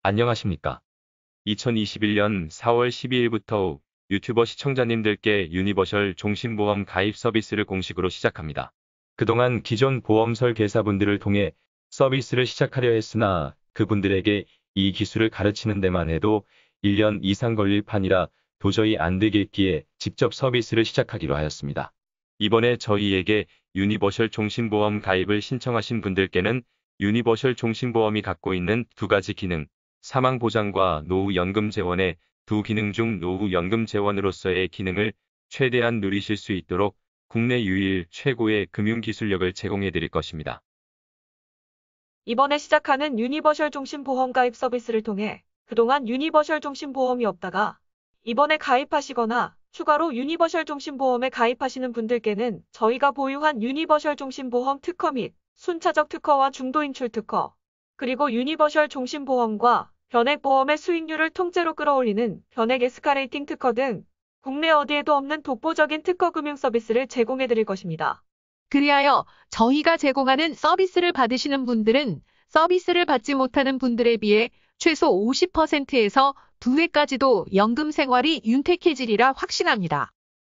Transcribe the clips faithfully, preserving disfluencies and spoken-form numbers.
안녕하십니까. 이천이십일 년 사월 십이일부터 유튜버 시청자님들께 유니버셜 종신보험 가입 서비스를 공식으로 시작합니다. 그동안 기존 보험 설계사분들을 통해 서비스를 시작하려 했으나 그분들에게 이 기술을 가르치는 데만 해도 일 년 이상 걸릴 판이라 도저히 안 되겠기에 직접 서비스를 시작하기로 하였습니다. 이번에 저희에게 유니버셜 종신보험 가입을 신청하신 분들께는 유니버셜 종신보험이 갖고 있는 두 가지 기능, 사망보장과 노후연금 재원의 두 기능 중 노후연금 재원으로서의 기능을 최대한 누리실 수 있도록 국내 유일 최고의 금융기술력을 제공해 드릴 것입니다. 이번에 시작하는 유니버셜 종신보험 가입 서비스를 통해 그동안 유니버셜 종신보험이 없다가 이번에 가입하시거나 추가로 유니버셜 종신보험에 가입하시는 분들께는 저희가 보유한 유니버셜 종신보험 특허 및 순차적 특허와 중도인출 특허, 그리고 유니버셜 종신보험과 변액보험의 수익률을 통째로 끌어올리는 변액 에스카레이팅 특허 등 국내 어디에도 없는 독보적인 특허 금융 서비스를 제공해 드릴 것입니다. 그리하여 저희가 제공하는 서비스를 받으시는 분들은 서비스를 받지 못하는 분들에 비해 최소 오십 퍼센트에서 두 배까지도 연금 생활이 윤택해지리라 확신합니다.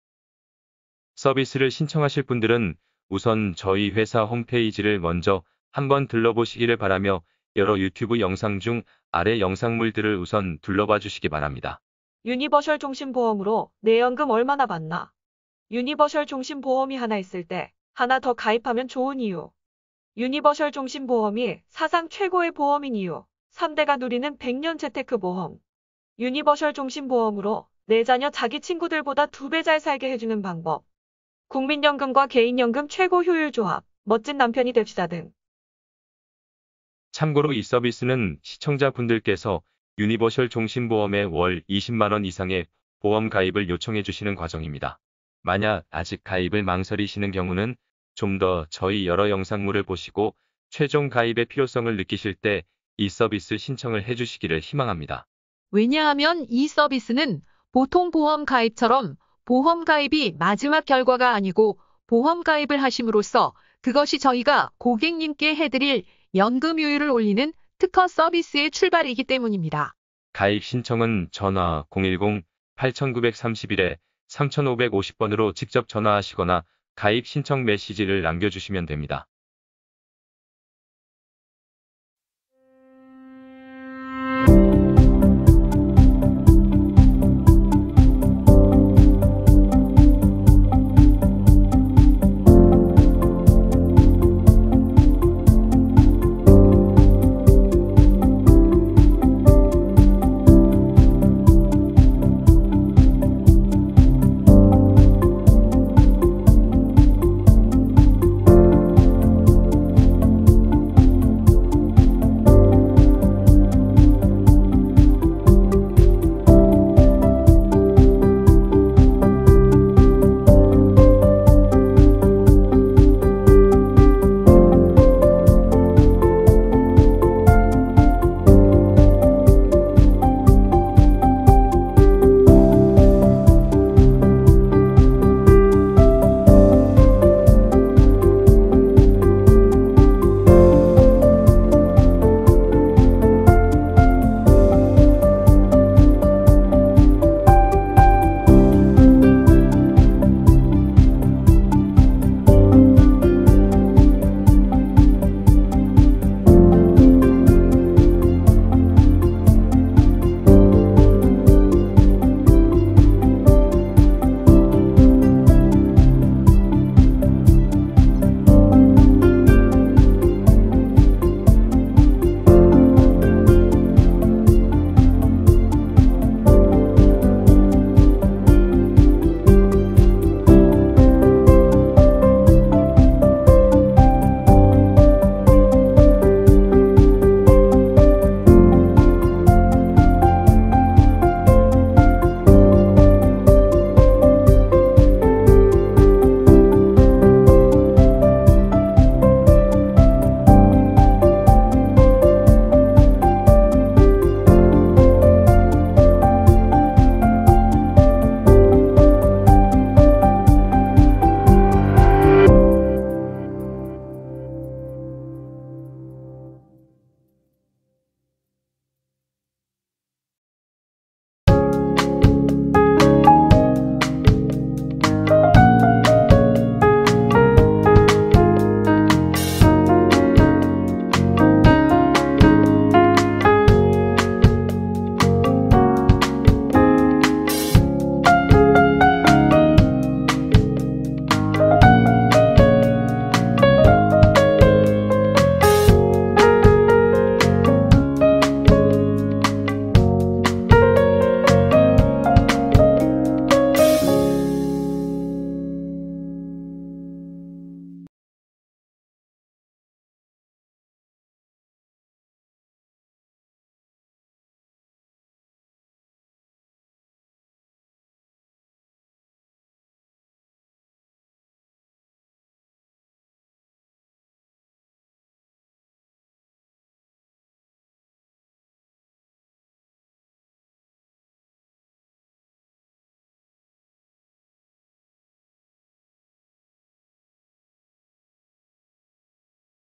서비스를 신청하실 분들은 우선 저희 회사 홈페이지를 먼저 한번 들러보시기를 바라며 여러 유튜브 영상 중 아래 영상물들을 우선 둘러봐 주시기 바랍니다. 유니버셜 종신보험으로 내 연금 얼마나 받나? 유니버셜 종신보험이 하나 있을 때 하나 더 가입하면 좋은 이유. 유니버셜 종신보험이 사상 최고의 보험인 이유. 삼 대가 누리는 백 년 재테크 보험. 유니버셜 종신보험으로 내 자녀 자기 친구들보다 두 배 잘 살게 해주는 방법. 국민연금과 개인연금 최고 효율 조합. 멋진 남편이 됩시다 등. 참고로 이 서비스는 시청자분들께서 유니버셜 종신보험에 월 이십만 원 이상의 보험 가입을 요청해 주시는 과정입니다. 만약 아직 가입을 망설이시는 경우는 좀 더 저희 여러 영상물을 보시고 최종 가입의 필요성을 느끼실 때 이 서비스 신청을 해주시기를 희망합니다. 왜냐하면 이 서비스는 보통 보험 가입처럼 보험 가입이 마지막 결과가 아니고 보험 가입을 하심으로써 그것이 저희가 고객님께 해드릴 연금효율을 올리는 특허 서비스의 출발이기 때문입니다. 가입 신청은 전화 공일공 팔구삼일 삼오오공 번으로 직접 전화하시거나 가입 신청 메시지를 남겨주시면 됩니다.